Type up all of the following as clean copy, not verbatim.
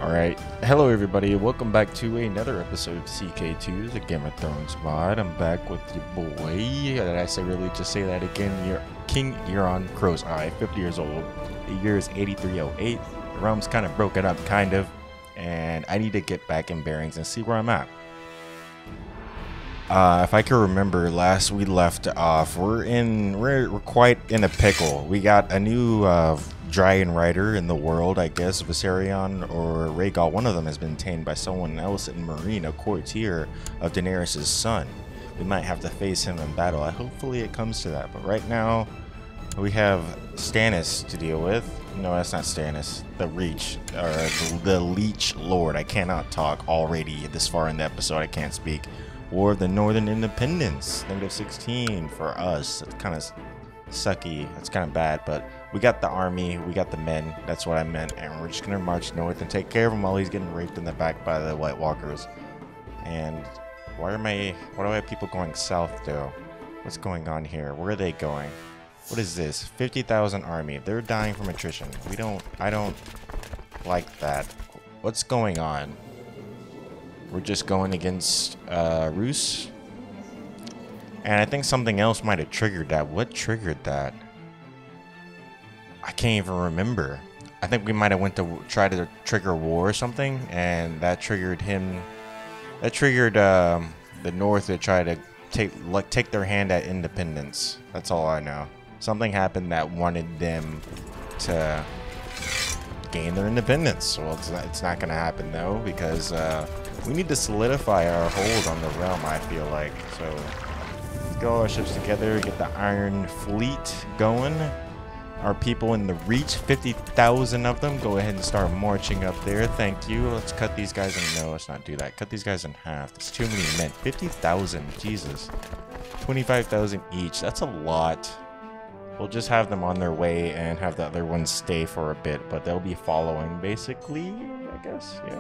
Alright, hello everybody, welcome back to another episode of CK2, the Game of Thrones mod. I'm back with your boy, did I say really just say that again, King Euron Crow's Eye, 50 years old. The year is 8308, the realm's kind of broken up, kind of, and I need to get back in bearings and see where I'm at. If I can remember, last we left off, we're quite in a pickle. We got a new dragon rider in the world, I guess, Viserion or Rhaegal. One of them has been tamed by someone else in Marine, a courtier of Daenerys' son. We might have to face him in battle. Hopefully it comes to that. But right now, we have Stannis to deal with. No, that's not Stannis. The Reach, or the Leech Lord. I cannot talk already this far in the episode. I can't speak. War of the Northern Independence, -16 for us. It's kind of sucky. It's kind of bad, but we got the army, we got the men. That's what I meant, and we're just gonna march north and take care of him while he's getting raped in the back by the White Walkers. And why do I have people going south though? What's going on here? Where are they going? What is this? 50,000 army. They're dying from attrition. I don't like that. What's going on? We're just going against Roose. And I think something else might have triggered that. What triggered that? I can't even remember. I think we might have went to try to trigger war or something, and that triggered him. That triggered the North to try to take their hand at independence. That's all I know. Something happened that wanted them to gain their independence. Well, it's not gonna happen though, because we need to solidify our hold on the realm, I feel like. So let's get all our ships together, get the Iron Fleet going. Our people in the Reach, 50,000 of them, go ahead and start marching up there. Thank you. Let's cut these guys in. No, let's not do that. Cut these guys in half. That's too many men. 50,000. Jesus. 25,000 each. That's a lot. We'll just have them on their way and have the other ones stay for a bit, but they'll be following, basically, I guess. Yeah.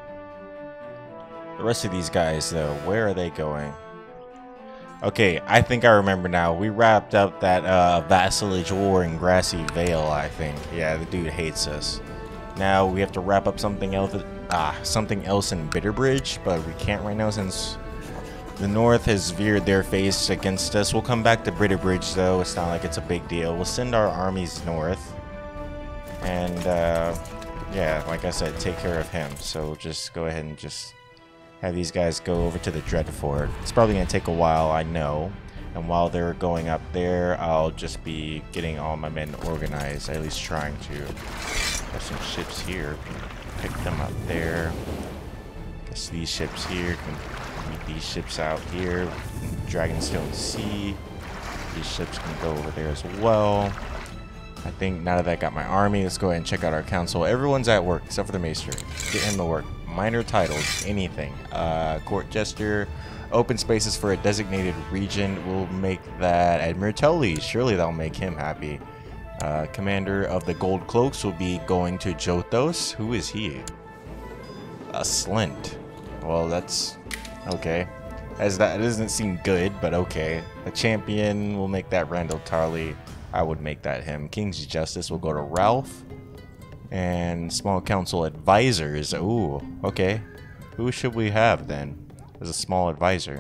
The rest of these guys, though, where are they going? Okay, I think I remember now. We wrapped up that vassalage war in Grassy Vale, I think. Yeah, the dude hates us. Now we have to wrap up something else in Bitterbridge, but we can't right now since the North has veered their face against us. We'll come back to Bitterbridge, though. It's not like it's a big deal. We'll send our armies north. And, yeah, like I said, take care of him. So just go ahead and just have these guys go over to the Dreadfort. It's probably going to take a while, I know. And while they're going up there, I'll just be getting all my men organized. At least trying to. Have some ships here. Pick them up there. Guess these ships here can meet these ships out here. Dragonstone Sea. These ships can go over there as well. I think now that I got my army, let's go ahead and check out our council. Everyone's at work except for the Maester. Get him to work. Minor titles, anything. Court Jester, open spaces for a designated region. We'll make that Admiralty. Surely that'll make him happy. Commander of the Gold Cloaks will be going to Jothos. Who is he? A Slint. Well, that's okay. As that doesn't seem good, but okay. A champion, we'll make that Randall Tarley. I would make that him. King's Justice will go to Ralph. And small council advisors. Ooh, okay. Who should we have then as a small advisor?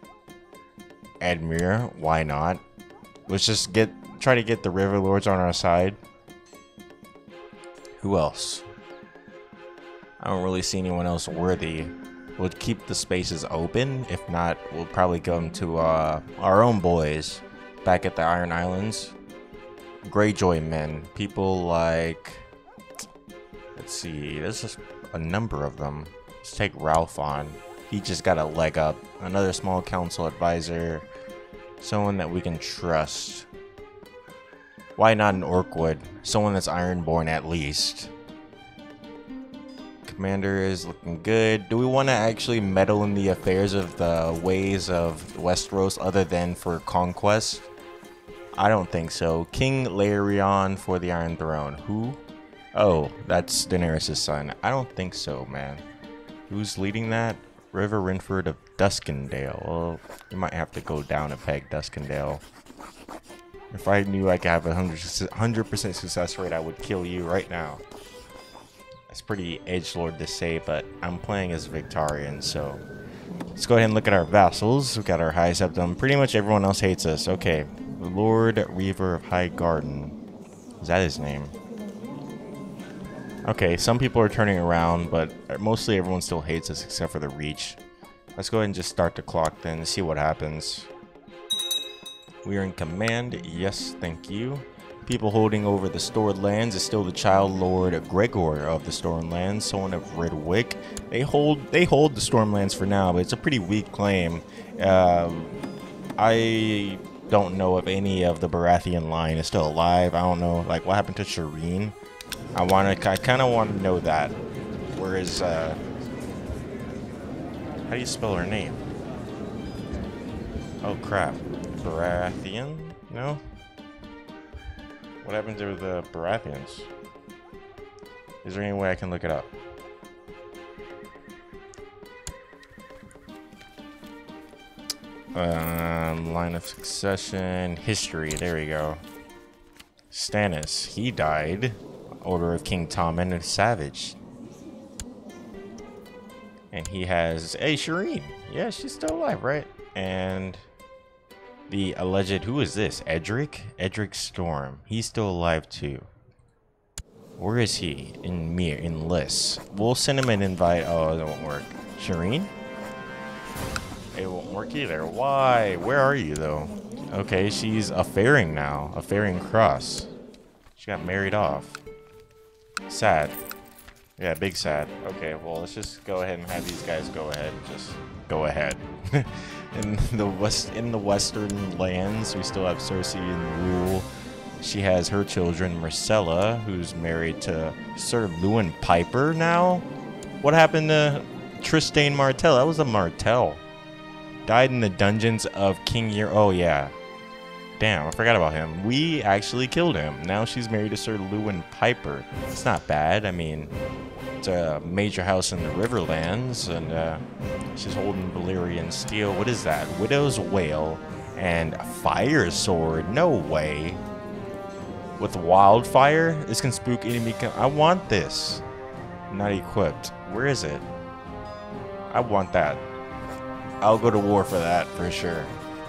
Admir, why not? Let's just try to get the River Lords on our side. Who else? I don't really see anyone else worthy. We'll keep the spaces open. If not, we'll probably go to our own boys back at the Iron Islands. Greyjoy men. People like... Let's see, there's just a number of them. Let's take Ralph on. He just got a leg up. Another small council advisor. Someone that we can trust. Why not an Orkwood? Someone that's Ironborn at least. Commander is looking good. Do we want to actually meddle in the affairs of the ways of Westeros other than for conquest? I don't think so. King Laerion for the Iron Throne. Who? Oh, that's Daenerys' son. I don't think so, man. Who's leading that? River Renford of Duskendale. Well, you might have to go down a peg, Duskendale. If I knew I could have a 100% success rate, I would kill you right now. That's pretty edgelord to say, but I'm playing as Victorian, so let's go ahead and look at our vassals. We've got our High Septum. Pretty much everyone else hates us. Okay, Lord Reaver of High Garden. Is that his name? Okay, some people are turning around, but mostly everyone still hates us except for the Reach. Let's go ahead and just start the clock then and see what happens. We are in command. Yes, thank you. People holding over the stored lands is still the child Lord Gregor of the Storm Lands, son of Ridwick. They hold the Storm Lands for now, but it's a pretty weak claim. I don't know if any of the Baratheon line is still alive. I don't know, like, what happened to Shireen? I kind of want to know that. Where is how do you spell her name? Oh crap, Baratheon? No. What happened to the Baratheons? Is there any way I can look it up? Line of succession, history, there we go. Stannis, he died. Order of King Tommen and Savage. And he has, hey, Shireen. Yeah, she's still alive, right? And the alleged, who is this? Edric? Edric Storm. He's still alive too. Where is he? In Liss. We'll send him an invite. Oh, it won't work. Shireen? It won't work either. Why? Where are you though? Okay, she's a fairing now. A fairing cross. She got married off. Sad. Yeah, big sad. Okay, well, let's just go ahead and have these guys go ahead. Just go ahead. In the western lands, we still have Cersei in rule. She has her children, Marcella, who's married to Sir Lewin Piper now. What happened to Trystane Martell? That was a Martell. Died in the dungeons of King Euron. Oh, yeah. Damn, I forgot about him. We actually killed him. Now she's married to Sir Lewin Piper. It's not bad. I mean, it's a major house in the Riverlands, and she's holding Valyrian steel. What is that? Widow's Wail and a fire sword. No way. With wildfire? This can spook enemy. I want this. Not equipped. Where is it? I want that. I'll go to war for that for sure.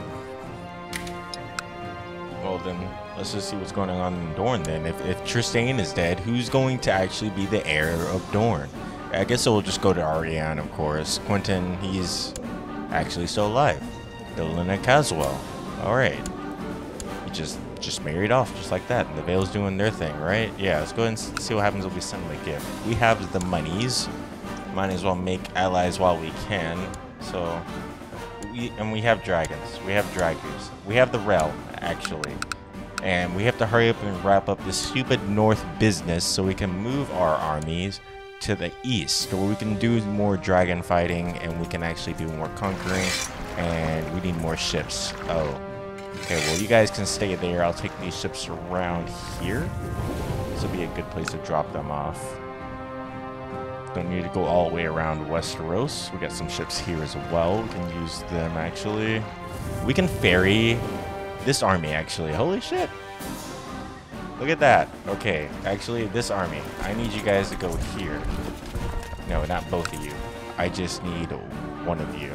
Well then, let's just see what's going on in Dorne then. If Trystane is dead, who's going to actually be the heir of Dorne? I guess it will just go to Arianne, of course. Quentin, he's actually still alive. Dylan and Caswell. Alright. He just married off just like that. And the Vale's doing their thing, right? Yeah, let's go ahead and see what happens if we send them a gift. We have the monies. Might as well make allies while we can. So, we have dragons. We have dragons. We have the realm, actually. And we have to hurry up and wrap up this stupid north business so we can move our armies to the east, where we can do more dragon fighting and we can actually do more conquering, and we need more ships. Oh. Okay, well, you guys can stay there. I'll take these ships around here. This will be a good place to drop them off. Don't need to go all the way around Westeros. We got some ships here as well. We can use them, actually. We can ferry this army, actually. Holy shit. Look at that. Okay, actually, this army. I need you guys to go here. No, not both of you. I just need one of you.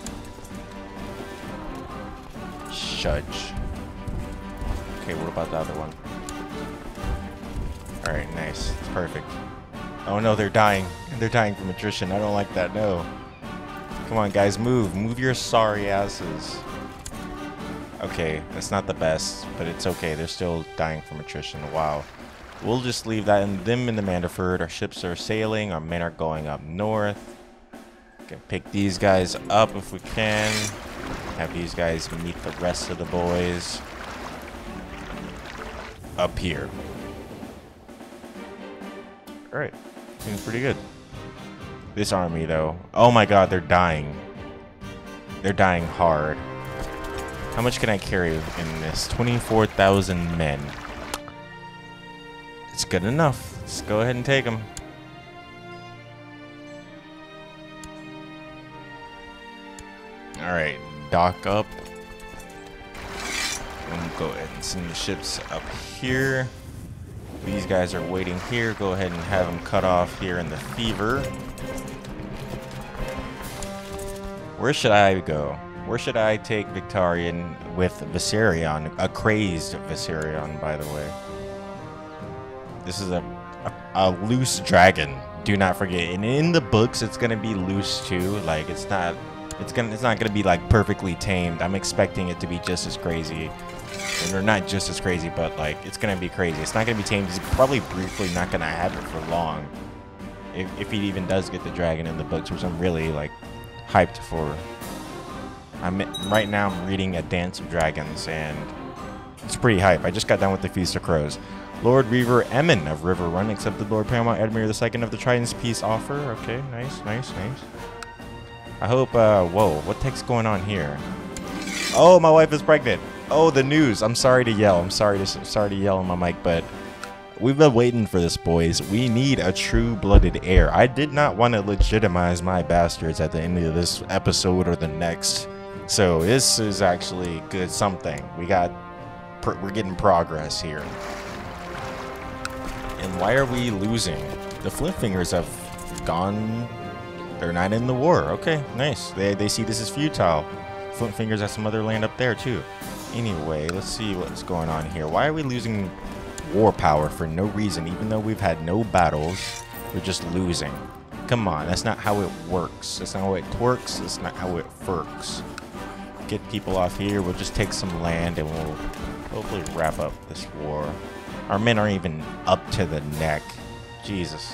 Shudge. Okay, what about the other one? Alright, nice. It's perfect. Oh no, they're dying. They're dying from attrition. I don't like that, no. Come on, guys, move. Move your sorry asses. Okay, that's not the best, but it's okay. They're still dying from attrition. Wow. We'll just leave that in them in the Manderford. Our ships are sailing. Our men are going up north. We can pick these guys up if we can. Have these guys meet the rest of the boys up here. Alright. Seems pretty good. This army, though. Oh my god, they're dying. They're dying hard. How much can I carry in this? 24,000 men. It's good enough. Let's go ahead and take them. Alright, dock up. And go ahead and send the ships up here. These guys are waiting here. Go ahead and have them cut off here in the fever. Where should I go? Where should I take Victarion with Viserion? A crazed Viserion, by the way. This is a loose dragon. Do not forget. And in the books, it's gonna be loose too. Like it's not gonna be like perfectly tamed. I'm expecting it to be just as crazy. Or not just as crazy, but like it's gonna be crazy. It's not gonna be tamed. He's probably briefly not gonna have it for long. If he even does get the dragon in the books, which I'm really like hyped for. Right now I'm reading A Dance of Dragons and it's pretty hype. I just got done with the Feast of Crows. Lord Reaver Emmon of River Run accepted Lord Paramount Edmure II of the Trident's Peace offer. Okay, nice. I hope, whoa, what the heck's going on here? Oh, my wife is pregnant. Oh, the news. I'm sorry to yell. I'm sorry to yell on my mic, but we've been waiting for this, boys. We need a true-blooded heir. I did not want to legitimize my bastards at the end of this episode or the next. So this is actually good something. We're getting progress here. And why are we losing? The Flintfingers have gone. They're not in the war. Okay, nice. They see this as futile. Flintfingers have some other land up there too. Anyway, let's see what's going on here. Why are we losing war power for no reason? Even though we've had no battles, we're just losing. Come on, that's not how it works. That's not how it works. That's not how it works. Get people off here. We'll just take some land and we'll hopefully wrap up this war. Our men aren't even up to the neck. Jesus.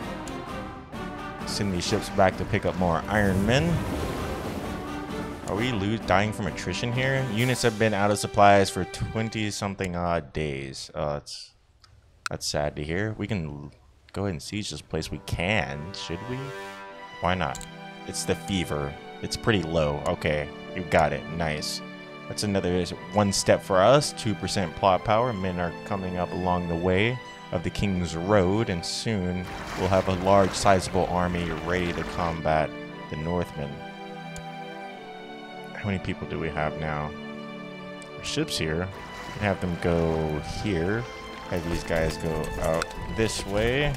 Send these ships back to pick up more Iron Men. Are we dying from attrition here? Units have been out of supplies for 20-something odd days. Oh, that's sad to hear. We can go ahead and siege this place. We can. Should we? Why not? It's the fever. It's pretty low. Okay. You got it. Nice. That's another one step for us. 2% plot power. Men are coming up along the way of the King's Road, and soon we'll have a large, sizable army ready to combat the Northmen. How many people do we have now? Our ships here. We can have them go here. Have these guys go out this way.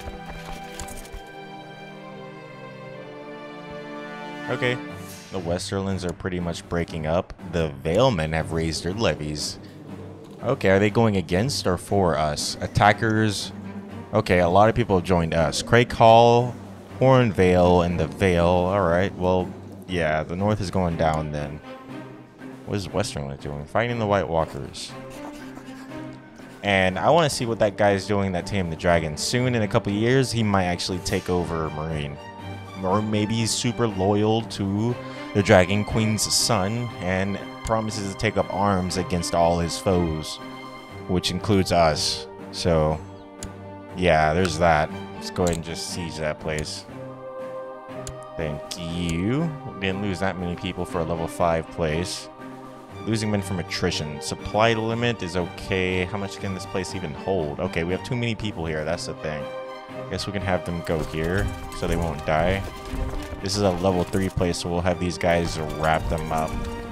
Okay. The Westerlands are pretty much breaking up. The Valemen have raised their levies. Okay, are they going against or for us? Attackers. Okay, a lot of people have joined us. Crake Hall, Hornvale, and the Vale. Alright, well, yeah, the north is going down then. What is Westerland doing? Fighting the White Walkers. And I want to see what that guy's doing that tamed the dragon. Soon, in a couple years, he might actually take over Marine. Or maybe he's super loyal to the Dragon Queen's son and promises to take up arms against all his foes, which includes us. So, yeah, there's that. Let's go ahead and just siege that place. Thank you. Didn't lose that many people for a level 5 place. Losing men from attrition. Supply limit is okay. How much can this place even hold? Okay, we have too many people here. That's the thing. I guess we can have them go here so they won't die. This is a level 3 place, so we'll have these guys wrap them up.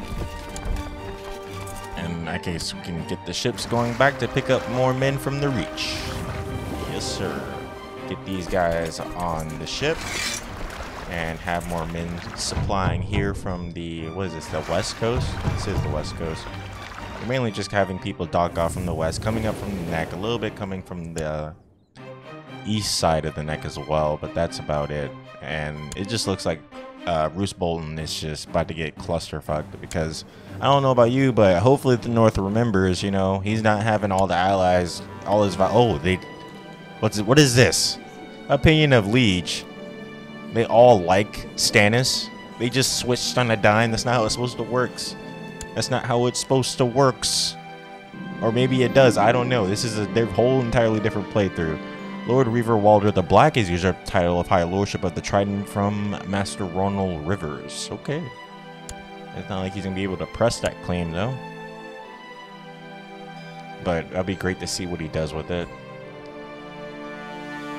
And I guess we can get the ships going back to pick up more men from the Reach. Yes, sir. Get these guys on the ship and have more men supplying here from the, what is this, the West Coast? This is the West Coast. We're mainly just having people dock off from the west, coming up from the neck, a little bit coming from the east side of the neck as well, but that's about it. And it just looks like Roose Bolton is just about to get clusterfucked, because I don't know about you, but hopefully the North remembers, you know, he's not having all the allies, all his, what is this? Opinion of Liege. They all like Stannis. They just switched on a dime. That's not how it's supposed to work. That's not how it's supposed to work. Or maybe it does. I don't know. This is a whole entirely different playthrough. Lord Reaver Walder the Black is usurped the title of High Lordship of the Trident from Master Ronald Rivers. Okay. It's not like he's going to be able to press that claim, though. But that'd be great to see what he does with it.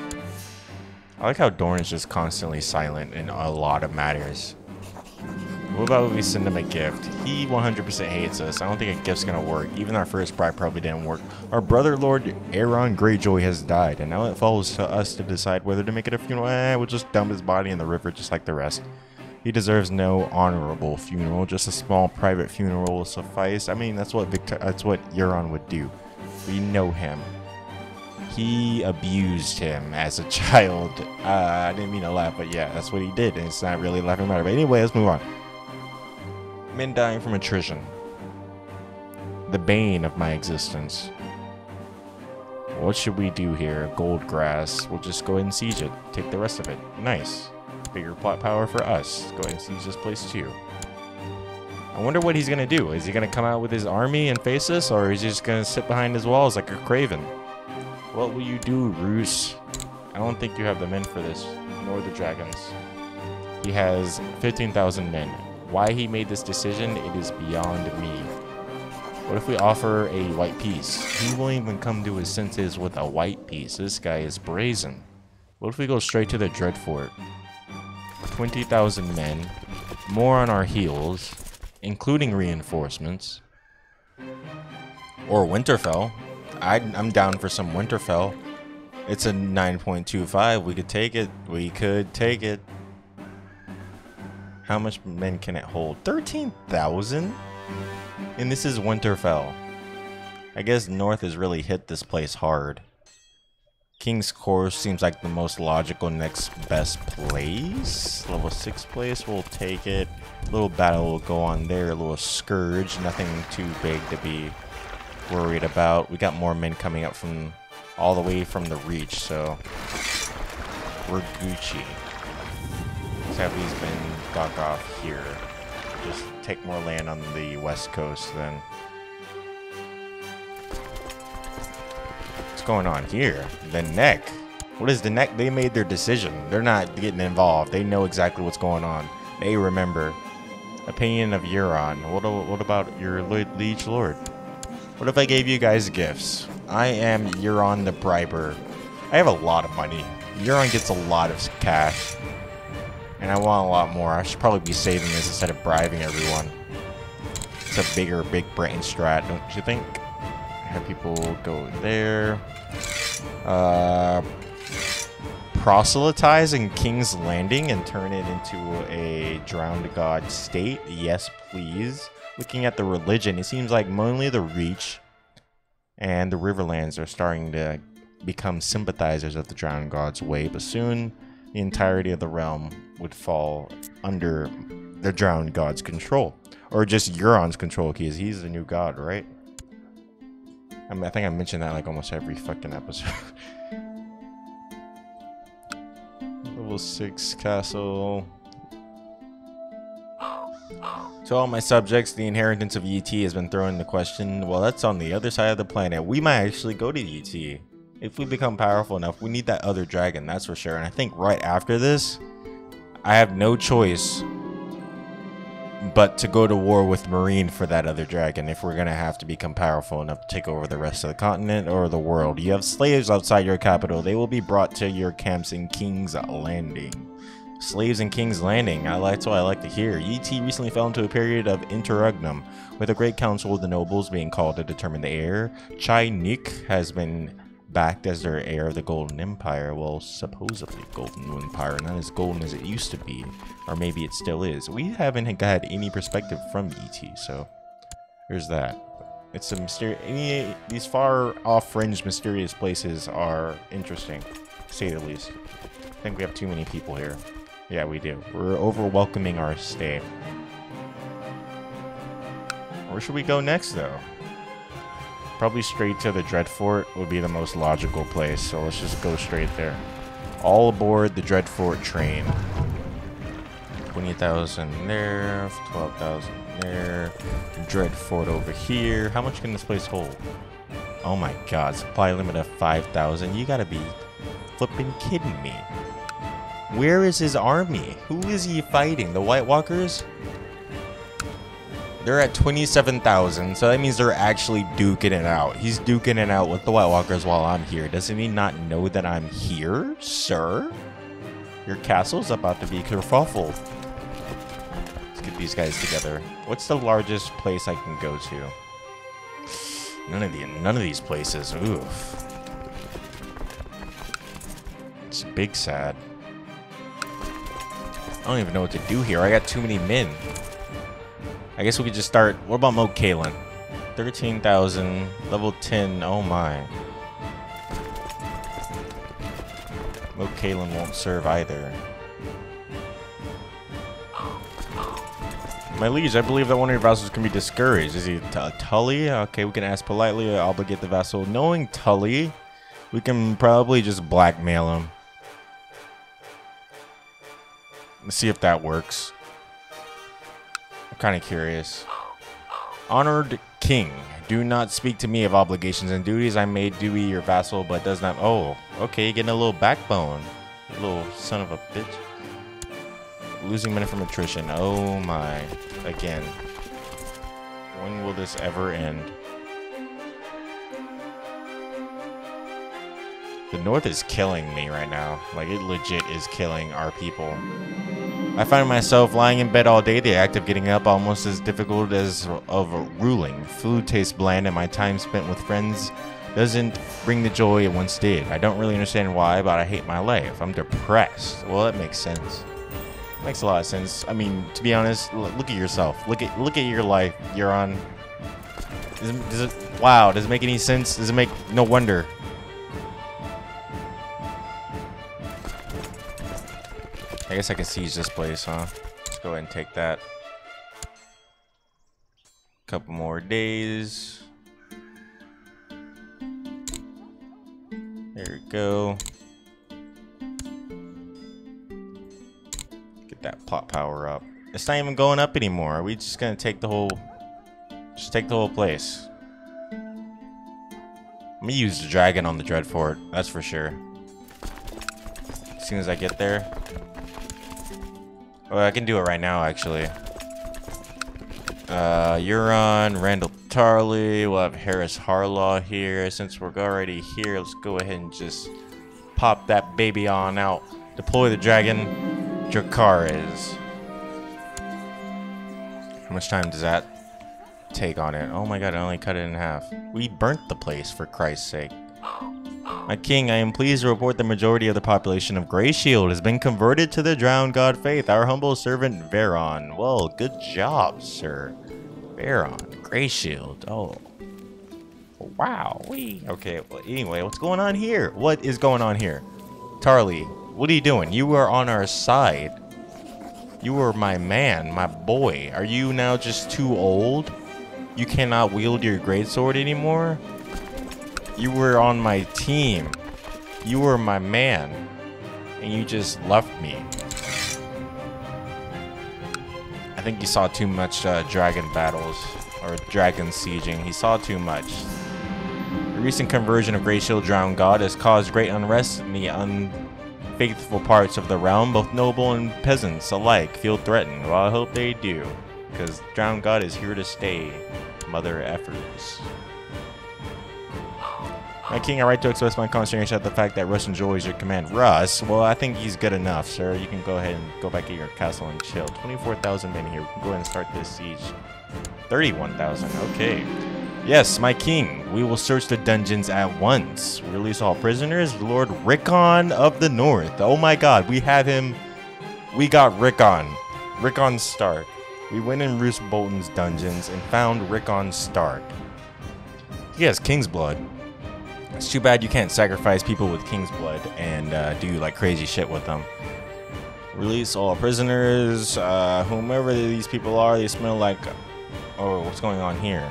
I like how Dorne is just constantly silent in a lot of matters. What about if we send him a gift? He 100% hates us. I don't think a gift's gonna work. Even our first bribe probably didn't work. Our brother Lord Euron Greyjoy has died, and now it falls to us to decide whether to make it a funeral. We'll just dump his body in the river just like the rest. He deserves no honorable funeral. Just a small private funeral will suffice. I mean, that's what Euron would do. We know him. He abused him as a child. I didn't mean to laugh, but yeah, that's what he did, and it's not really a laughing matter. But anyway, let's move on. Men dying from attrition. The bane of my existence. What should we do here? Gold grass. We'll just go ahead and siege it. Take the rest of it. Nice. Bigger plot power for us. Go ahead and siege this place too. I wonder what he's gonna do. Is he gonna come out with his army and face us, or is he just gonna sit behind his walls like a craven? What will you do, Roose? I don't think you have the men for this, nor the dragons. He has 15,000 men. Why he made this decision, it is beyond me. What if we offer a white piece? He won't even come to his senses with a white piece. This guy is brazen. What if we go straight to the Dreadfort? 20,000 men, more on our heels, including reinforcements. Or Winterfell. I'm down for some Winterfell. It's a 9.25. We could take it. We could take it. How much men can it hold? 13,000? And this is Winterfell. I guess North has really hit this place hard. King's Course seems like the most logical next best place. Level 6 place, we'll take it. Little battle will go on there. A little scourge. Nothing too big to be worried about. We got more men coming up from all the way from the Reach, so we're Gucci. Let's have these men dock off here. Just take more land on the west coast then. What's going on here? The Neck. What is the Neck? They made their decision. They're not getting involved. They know exactly what's going on. They remember. Opinion of Euron. What about your liege lord? What if I gave you guys gifts? I am Euron the Briber. I have a lot of money. Euron gets a lot of cash. And I want a lot more. I should probably be saving this instead of bribing everyone. It's a bigger, big brain strat, don't you think? Have people go there. Proselytize in King's Landing and turn it into a drowned god state. Yes, please. Looking at the religion, it seems like mainly the Reach and the Riverlands are starting to become sympathizers of the drowned god's way, but soon the entirety of the realm would fall under the drowned god's control. Or just Euron's control, because he's the new god, right? I mean, I think I mentioned that like almost every fucking episode. Level 6 castle. To all my subjects, the inheritance of ET has been thrown into question. Well, that's on the other side of the planet. We might actually go to ET. If we become powerful enough, we need that other dragon, that's for sure. And I think right after this, I have no choice but to go to war with Marine for that other dragon if we're going to have to become powerful enough to take over the rest of the continent or the world. You have slaves outside your capital. They will be brought to your camps in King's Landing. Slaves in King's Landing. That's what I like to hear. ET recently fell into a period of interregnum, with a great council of the nobles being called to determine the heir. Chai Nik has been backed as their heir of the Golden Empire. Well, supposedly Golden Empire, not as golden as it used to be, or maybe it still is. We haven't had any perspective from ET, so there's that. It's a mystery. These far off fringe mysterious places are interesting, to say the least. I think we have too many people here. Yeah, we do. We're over welcoming our stay. Where should we go next, though? Probably straight to the Dreadfort would be the most logical place, so let's just go straight there. All aboard the Dreadfort train. 20,000 there, 12,000 there. Dreadfort over here. How much can this place hold? Oh my god, supply limit of 5,000. You gotta be flipping kidding me. Where is his army? Who is he fighting? The White Walkers? They're at 27,000, so that means they're actually duking it out. He's duking it out with the White Walkers while I'm here. Doesn't he not know that I'm here, sir? Your castle's about to be kerfuffled. get these guys together. What's the largest place I can go to? None of these places. Oof. It's big sad. I don't even know what to do here. I got too many men. I guess we could just start. What about Mo Kalen? 13,000, level 10. Oh my. Mo Kalen won't serve either. My liege, I believe that one of your vassals can be discouraged. Is he Tully? Okay, we can ask politely, obligate the vassal. Knowing Tully, we can probably just blackmail him. Let's see if that works. I'm kind of curious. Honored King, do not speak to me of obligations and duties. I may do your vassal, but does not. Oh, okay, getting a little backbone. You little son of a bitch. Losing men from attrition. Oh my. Again. When will this ever end? The North is killing me right now. Like, it legit is killing our people. I find myself lying in bed all day. The act of getting up almost as difficult as of ruling. Food tastes bland, and my time spent with friends doesn't bring the joy it once did. I don't really understand why, but I hate my life. I'm depressed. Well, that makes sense. Makes a lot of sense. I mean, to be honest, look at yourself. Look at your life, Euron. Wow, does it make any sense? Does it make no wonder? I guess I can siege this place, huh? Let's go ahead and take that. Couple more days. There we go. Get that plot power up. It's not even going up anymore. Are we just gonna take the whole... Just take the whole place? I'm gonna use the dragon on the Dreadfort, that's for sure. As soon as I get there. Oh, I can do it right now, actually. Euron, Randall Tarley, we'll have Harris Harlaw here. Since we're already here, let's go ahead and just pop that baby on out. Deploy the dragon, Dracarys. How much time does that take on it? Oh my god, I only cut it in half. We burnt the place, for Christ's sake. My king, I am pleased to report the majority of the population of Grey Shield has been converted to the drowned god faith. Our humble servant, Veron. Well, good job, sir. Veron, Grey Shield. Oh. Wow. Okay, well, anyway, what's going on here? What is going on here? Tarley, what are you doing? You are on our side. You were my man, my boy. Are you now just too old? You cannot wield your greatsword anymore? You were on my team. You were my man. And you just left me. I think he saw too much dragon battles. Or dragon sieging. He saw too much. The recent conversion of Grey Shield Drowned God has caused great unrest in the unfaithful parts of the realm. Both noble and peasants alike feel threatened. Well, I hope they do. Because Drowned God is here to stay. Mother effers. My king, I write to express my consternation at the fact that Russ enjoys your command. Russ? Well, I think he's good enough, sir. You can go ahead and go back to your castle and chill. 24,000 men here. We can go ahead and start this siege. 31,000. Okay. Yes, my king. We will search the dungeons at once. Release all prisoners. Lord Rickon of the North. Oh my god, we have him. We got Rickon. Rickon Stark. We went in Roose Bolton's dungeons and found Rickon Stark. He has King's Blood. It's too bad you can't sacrifice people with King's Blood and do like crazy shit with them. Release all prisoners. Whomever these people are, they smell like... Oh, what's going on here?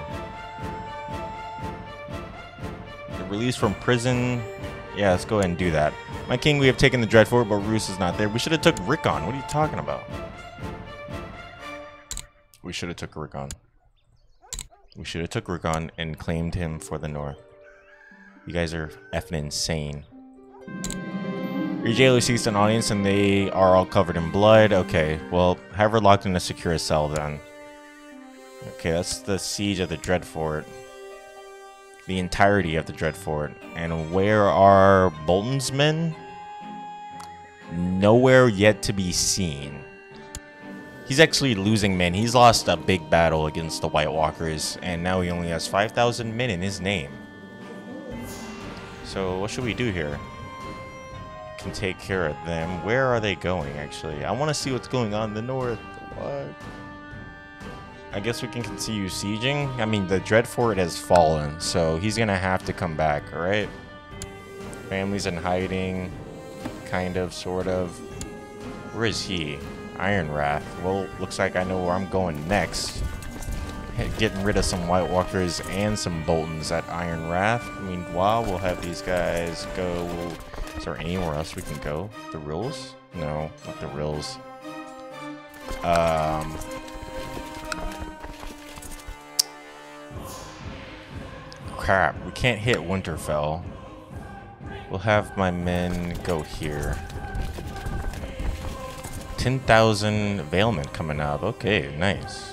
They're released from prison. Yeah, let's go ahead and do that. My king, we have taken the Dreadfort, but Roose is not there. We should have took Rickon. What are you talking about? We should have took Rickon. We should have took Rickon and claimed him for the North. You guys are effing insane. Your jailer seeks an audience and they are all covered in blood. Okay, well, have her locked in a secure cell then. Okay, that's the siege of the Dreadfort. The entirety of the Dreadfort. And where are Bolton's men? Nowhere yet to be seen. He's actually losing men. He's lost a big battle against the White Walkers, and now he only has 5,000 men in his name. So what should we do here? Can take care of them. Where are they going, actually? I want to see what's going on in the north. What? I guess we can continue sieging. I mean, the Dreadfort has fallen, so he's gonna have to come back, alright? Family's in hiding. Kind of, sort of. Where is he? Iron Wrath. Well, looks like I know where I'm going next. Getting rid of some White Walkers and some Boltons at Iron Wrath. Meanwhile, we'll have these guys go. Is there anywhere else we can go? The Rills? No, not the Rills. Crap, we can't hit Winterfell. We'll have my men go here. 10,000 Veilment coming up. Okay, nice.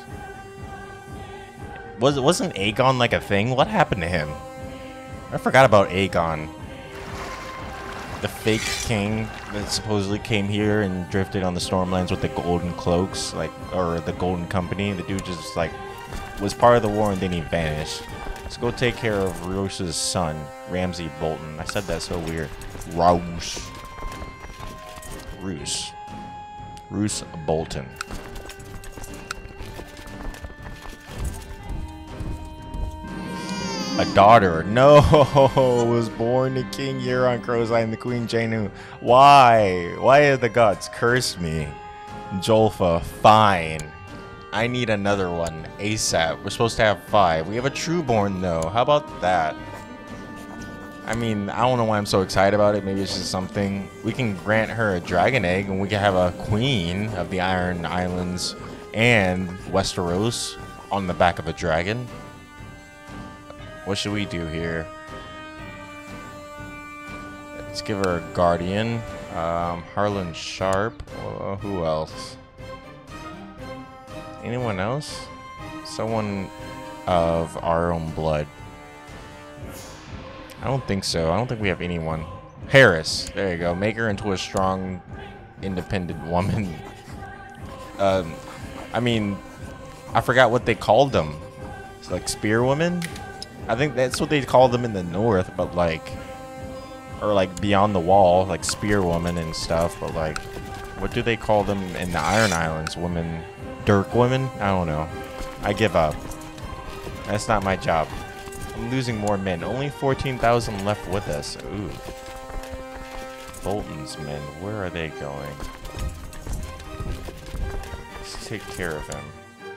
Wasn't Aegon like a thing? What happened to him? I forgot about Aegon. The fake king that supposedly came here and drifted on the Stormlands with the golden cloaks, like, or the golden company. The dude just like was part of the war and then he vanished. Let's go take care of Roos's son, Ramsay Bolton. I said that so weird. Roose Bolton. A daughter. No, was born to King Euron Crozai and the Queen Jainu. Why? Why have the gods cursed me? Jolfa, fine. I need another one ASAP. We're supposed to have 5. We have a Trueborn though. How about that? I mean, I don't know why I'm so excited about it. Maybe it's just something. We can grant her a dragon egg and we can have a queen of the Iron Islands and Westeros on the back of a dragon. What should we do here? Let's give her a guardian. Harlan Sharp. Who else? Anyone else? Someone of our own blood. I don't think so. I don't think we have anyone. Harris. There you go. Make her into a strong, independent woman. I mean, I forgot what they called them. It's like spearwomen? I think that's what they call them in the north, but like, or like beyond the wall, like spearwoman and stuff, but like, what do they call them in the Iron Islands? Women, dirk women? I don't know. I give up. That's not my job. I'm losing more men. Only 14,000 left with us. Ooh. Bolton's men, where are they going? Let's take care of him.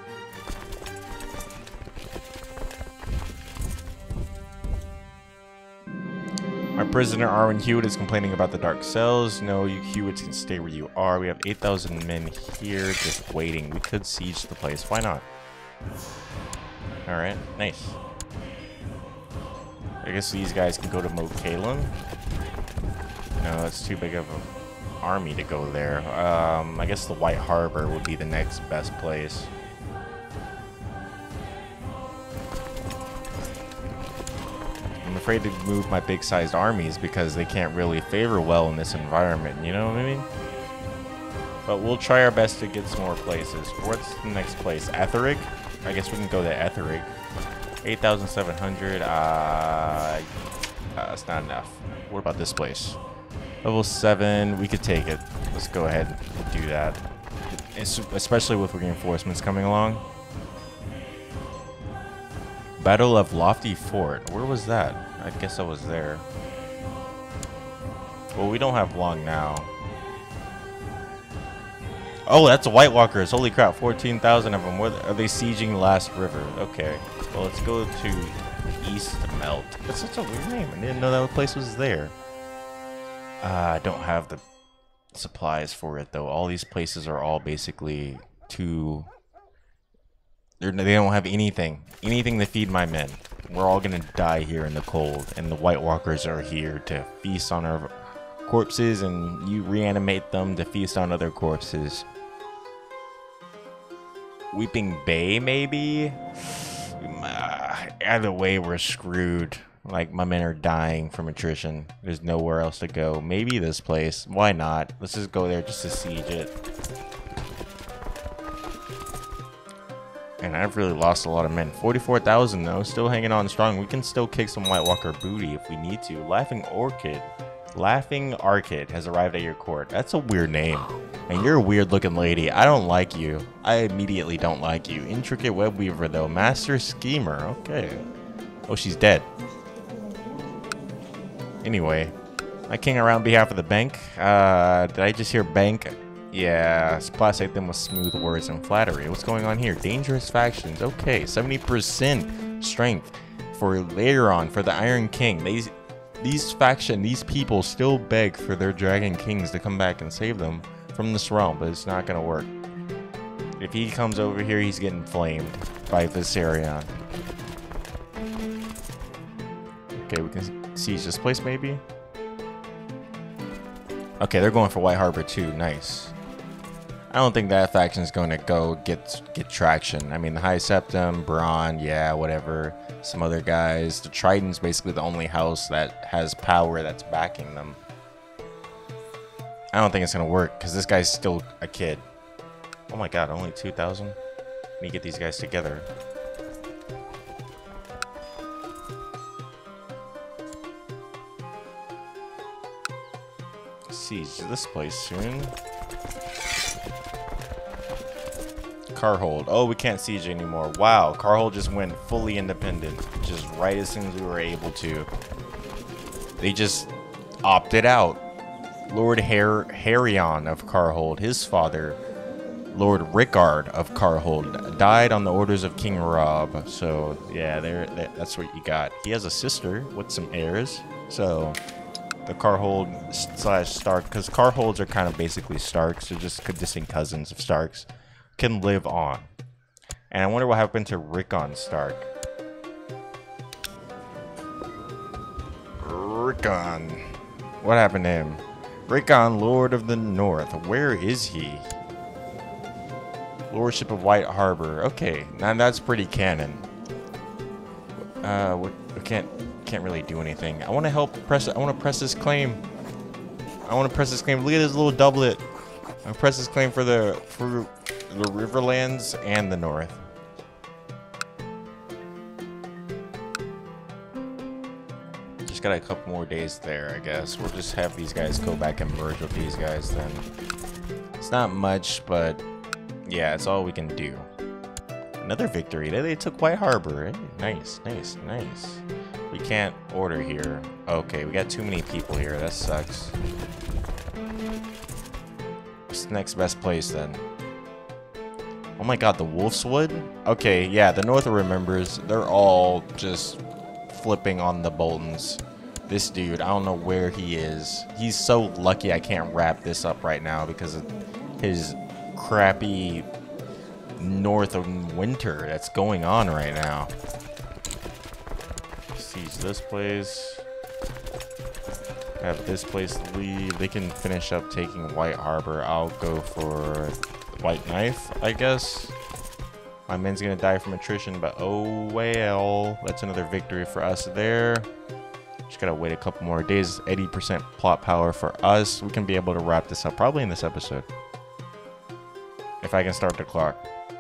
Our prisoner Arwen Hewitt is complaining about the dark cells. No, you Hewitts can stay where you are. We have 8,000 men here just waiting. We could siege the place. Why not? Alright, nice. I guess these guys can go to Moat Cailin. No, that's too big of an army to go there. I guess the White Harbor would be the next best place. I'm afraid to move my big-sized armies because they can't really favor well in this environment, you know what I mean? But we'll try our best to get some more places. What's the next place? Etherig? I guess we can go to Etherig. 8,700. That's not enough. What about this place? Level 7. We could take it. Let's go ahead and do that. Especially with reinforcements coming along. Battle of Lofty Fort. Where was that? I guess I was there. Well, we don't have long now. Oh, that's White Walkers. Holy crap, 14,000 of them. Are they sieging Last River? Okay. Well, let's go to East Melt. That's such a weird name. I didn't know that place was there. I don't have the supplies for it, though. All these places are all basically too... They don't have anything to feed my men. We're all gonna die here in the cold, and the White Walkers are here to feast on our corpses, and you reanimate them to feast on other corpses. Weeping Bay, maybe? Either way, we're screwed. Like, my men are dying from attrition. There's nowhere else to go. Maybe this place. Why not? Let's just go there just to siege it. And I've really lost a lot of men. 44,000 though, still hanging on strong. We can still kick some White Walker booty if we need to. Laughing Orchid has arrived at your court. That's a weird name. And you're a weird looking lady. I don't like you. I immediately don't like you. Intricate Web Weaver though. Master Schemer. Okay. Oh, she's dead. Anyway. My king around behalf of the bank. Did I just hear bank? Yeah, supplicate them with smooth words and flattery. What's going on here? Dangerous factions. Okay, 70% strength for later on for the Iron King. These people still beg for their dragon kings to come back and save them from this realm, but it's not gonna work. If he comes over here, he's getting flamed by Viserion. Okay, we can siege this place maybe. Okay, they're going for White Harbor too. Nice. I don't think that faction is going to go get traction. I mean, the High Septum, Braun, yeah, whatever. Some other guys. The Triton's basically the only house that has power that's backing them. I don't think it's going to work because this guy's still a kid. Oh my god, only 2,000? Let me get these guys together. Siege this place soon. Carhold. Oh, we can't siege anymore. Wow, Carhold just went fully independent. Just right as soon as we were able to. They just opted out. Lord Harion of Carhold, his father, Lord Rickard of Carhold, died on the orders of King Rob. So, yeah, that's what you got. He has a sister with some heirs. So, the Carhold / Stark, because Carholds are kind of basically Starks. They're just distant cousins of Starks. Can live on. And I wonder what happened to Rickon Stark. Rickon. What happened to him? Rickon, Lord of the North. Where is he? Lordship of White Harbor. Okay, now that's pretty canon. We can't really do anything. I want to help press. I want to press this claim. I want to press this claim. Look at this little doublet. I press this claim for the Riverlands and the North. Just got a couple more days there, I guess. We'll just have these guys go back and merge with these guys then. It's not much, but yeah, it's all we can do. Another victory. They took White Harbor. Hey, nice, nice, nice. We can't order here. Okay, we got too many people here. That sucks. What's the next best place then? Oh my god, the Wolfswood? Okay, yeah, the North remembers. They're all just flipping on the Boltons. This dude, I don't know where he is. He's so lucky I can't wrap this up right now because of his crappy North of winter that's going on right now. Siege this place. Have this place leave. They can finish up taking White Harbor. I'll go for White Knife, I guess. My men's gonna die from attrition, but oh well. That's another victory for us there. Just gotta wait a couple more days. 80% plot power for us. We can be able to wrap this up probably in this episode. If I can start the clock.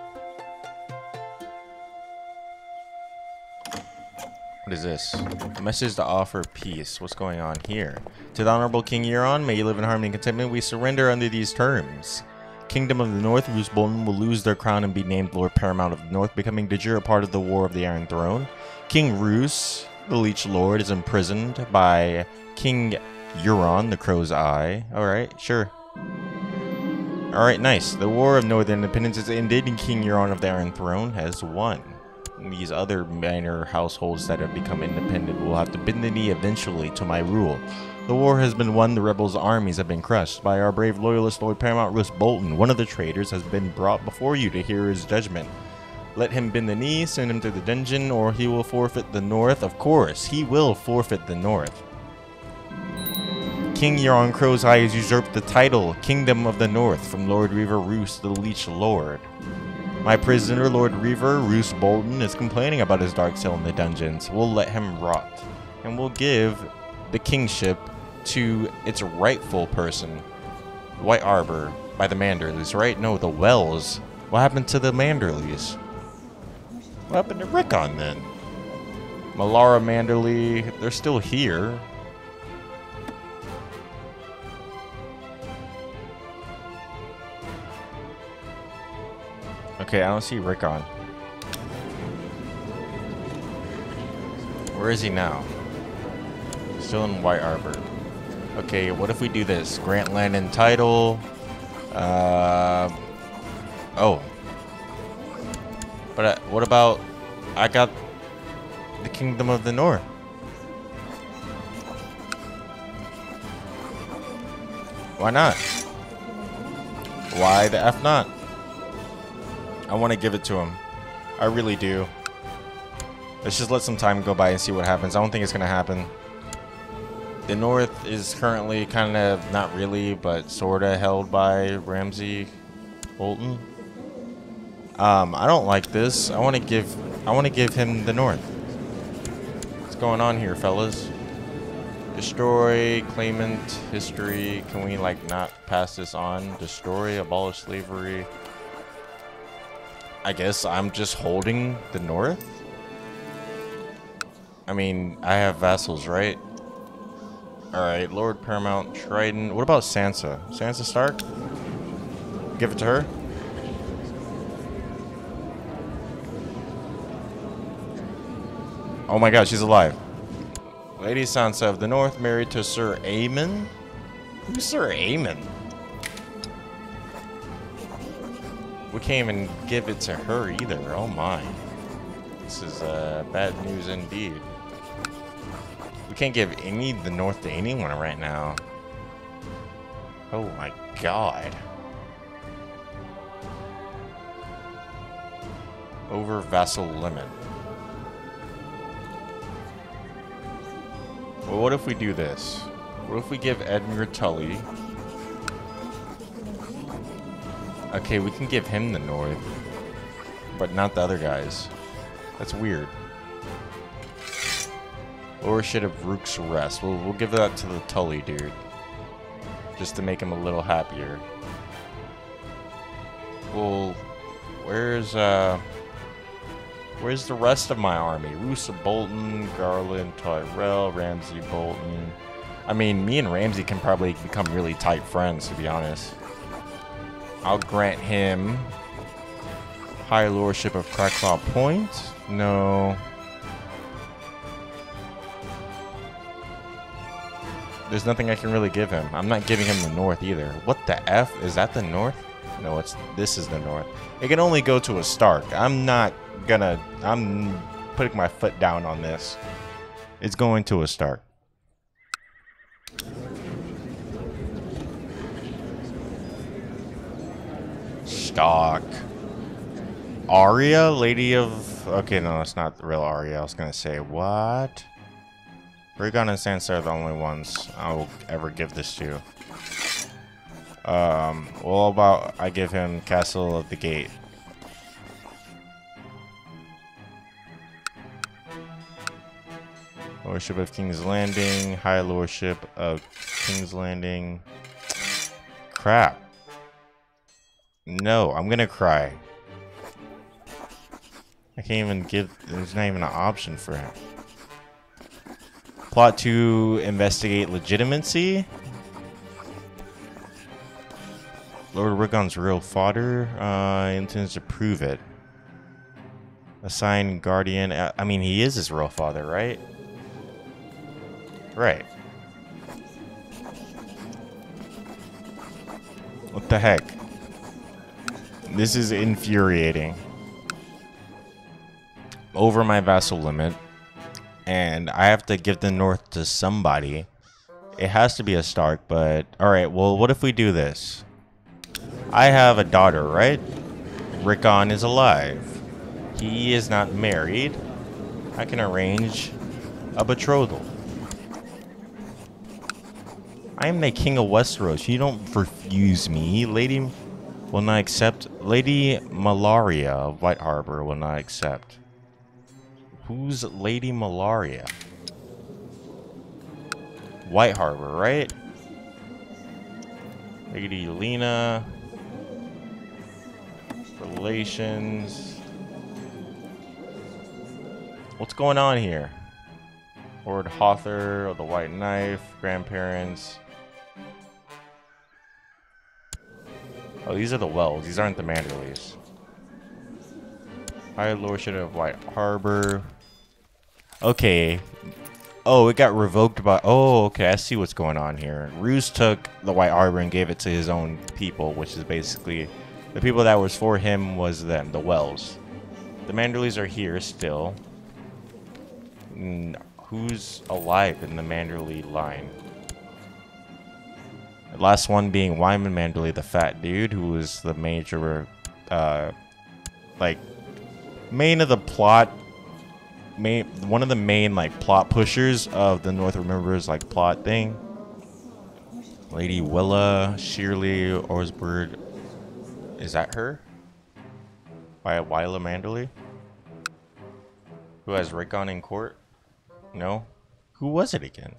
What is this? A message to offer peace. What's going on here? To the Honorable King Euron, may you live in harmony and contentment. We surrender under these terms. Kingdom of the North, Roose Bolton will lose their crown and be named Lord Paramount of the North, becoming de jure a part of the War of the Iron Throne. King Roose, the Leech Lord, is imprisoned by King Euron, the Crow's Eye. Alright, sure. Alright, nice. The War of Northern Independence is ended and King Euron of the Iron Throne has won. These other minor households that have become independent will have to bend the knee eventually to my rule. The war has been won, the rebels' armies have been crushed. By our brave loyalist Lord Paramount Roose Bolton, one of the traitors has been brought before you to hear his judgment. Let him bend the knee, send him to the dungeon, or he will forfeit the North. Of course, he will forfeit the North. King Euron Crow's Eye has usurped the title, Kingdom of the North, from Lord Reaver Roose, the Leech Lord. My prisoner, Lord Reaver Roose Bolton, is complaining about his dark cell in the dungeons. We'll let him rot, and we'll give the kingship to its rightful person, White Harbor, by the Manderleys, right? No, the Wells. What happened to the Manderleys? What happened to Rickon then? Malara, Manderley, they're still here. Okay, I don't see Rickon. Where is he now? Still in White Harbor. Okay, what if we do this? Grant land and title. Oh. But what about... I got the Kingdom of the North. Why not? Why the F not? I want to give it to him. I really do. Let's just let some time go by and see what happens. I don't think it's going to happen. The North is currently kind of, not really, but sort of held by Ramsay Bolton. I don't like this. I want to give him the North. What's going on here, fellas? Destroy, claimant, history. Can we, like, not pass this on? Destroy, abolish slavery. I guess I'm just holding the North? I mean, I have vassals, right? Alright, Lord Paramount, Trident. What about Sansa? Sansa Stark? Give it to her? Oh my god, she's alive. Lady Sansa of the North, married to Sir Aemon? Who's Sir Aemon? We can't even give it to her either. Oh my. This is bad news indeed. We can't give the North to anyone right now. Oh my god. Over vassal limit. Well, what if we do this? What if we give Edmure Tully... Okay, we can give him the North, but not the other guys. That's weird. Lordship of Rook's Rest. We'll give that to the Tully dude, just to make him a little happier. Well, where's the rest of my army? Roose Bolton, Garland, Tyrell, Ramsay Bolton. I mean, me and Ramsay can probably become really tight friends, to be honest. I'll grant him High Lordship of Cracklaw Point. No. There's nothing I can really give him. I'm not giving him the North either. What the F? Is that the North? No, this is the North. It can only go to a Stark. I'm putting my foot down on this. It's going to a Stark. Stock. Arya, Lady of... Okay, no, it's not the real Arya. I was gonna say, what? Rhaegon and Sansa are the only ones I will ever give this to. Well, about I give him Castle of the Gate. Lordship of King's Landing, High Lordship of King's Landing. Crap. No, I'm gonna cry. I can't even give... There's not even an option for him. Plot to investigate legitimacy. Lord Rickon's real fodder. Intends to prove it. Assign guardian. I mean, he is his real father, right? Right. What the heck? This is infuriating. Over my vassal limit. And I have to give the North to somebody. It has to be a Stark, but... Alright, well, what if we do this? I have a daughter, right? Rickon is alive. He is not married. I can arrange a betrothal. I am the king of Westeros. You don't refuse me. Lady will not accept. Lady Malaria of White Harbor will not accept. Who's Lady Malaria? White Harbor, right? Lady Lena. Relations. What's going on here? Lord Hother of the White Knife, grandparents. Oh, these are the Wells. These aren't the Manderleys. High Lordship of White Harbor. Okay. Oh, it got revoked by... Oh, okay. I see what's going on here. Roose took the White Harbor and gave it to his own people, which is basically... The people that was for him was them, the Wells. The Manderleys are here still. Who's alive in the Manderley line? The last one being Wyman Manderley, the fat dude, who was the major, like, main of the plot, one of the main, like, plot pushers of the North Remembers, like, plot thing. Lady Willa, Shirley, Orsburg. Is that her? By Willa Manderley? Who has Rickon in court? No? Who was it again?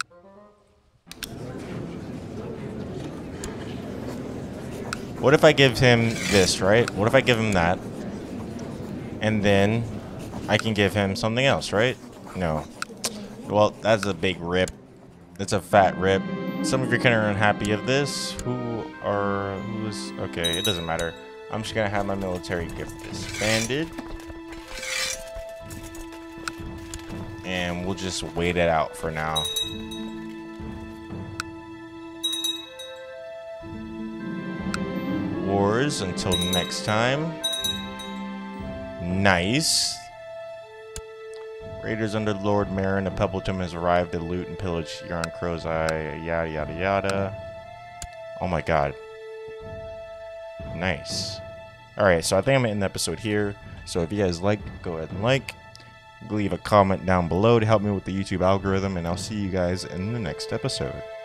What if I give him this, right? What if I give him that? And then I can give him something else, right? No. Well, that's a big rip. That's a fat rip. Some of you kind of unhappy of this. Who's... Okay, it doesn't matter. I'm just gonna have my military gift disbanded. And we'll just wait it out for now. Wars until next time. Nice. Raiders under Lord Marin of Pebbleton has arrived to loot and pillage Euron Crow's Eye, yada yada yada. Oh my god. Nice. Alright, so I think I'm gonna end the episode here. So if you guys liked, go ahead and like. Leave a comment down below to help me with the YouTube algorithm, and I'll see you guys in the next episode.